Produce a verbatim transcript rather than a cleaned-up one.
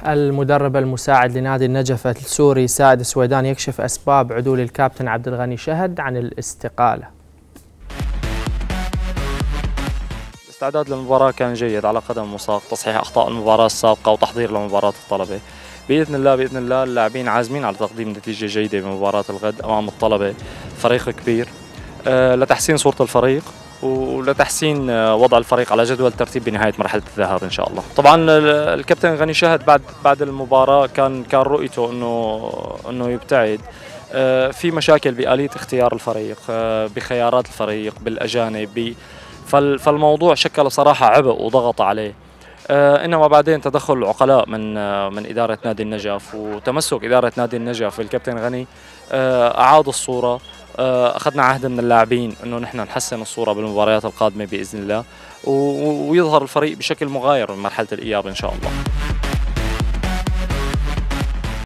المدرب المساعد لنادي النجف السوري سائد السويدان يكشف أسباب عدول الكابتن عبد الغني شهد عن الاستقالة. الاستعداد للمباراة كان جيد على قدم وساق، تصحيح أخطاء المباراة السابقة وتحضير لمباراة الطلبة. بإذن الله بإذن الله اللاعبين عازمين على تقديم نتيجة جيدة بمباراة الغد أمام الطلبة، فريق كبير، أه لتحسين صورة الفريق ولتحسين وضع الفريق على جدول الترتيب بنهاية مرحلة الذهاب إن شاء الله. طبعا الكابتن غني شهد بعد بعد المباراة كان كان رؤيته إنه إنه يبتعد. أه في مشاكل بآلية اختيار الفريق، أه بخيارات الفريق، بالأجانب، فالموضوع شكل صراحة عبء وضغط عليه. آه انما بعدين تدخل عقلاء من آه من اداره نادي النجف وتمسك اداره نادي النجف بالكابتن غني آه اعاد الصوره. آه اخذنا عهد من اللاعبين انه نحن نحسن الصوره بالمباريات القادمه باذن الله، ويظهر الفريق بشكل مغاير من مرحله الاياب ان شاء الله.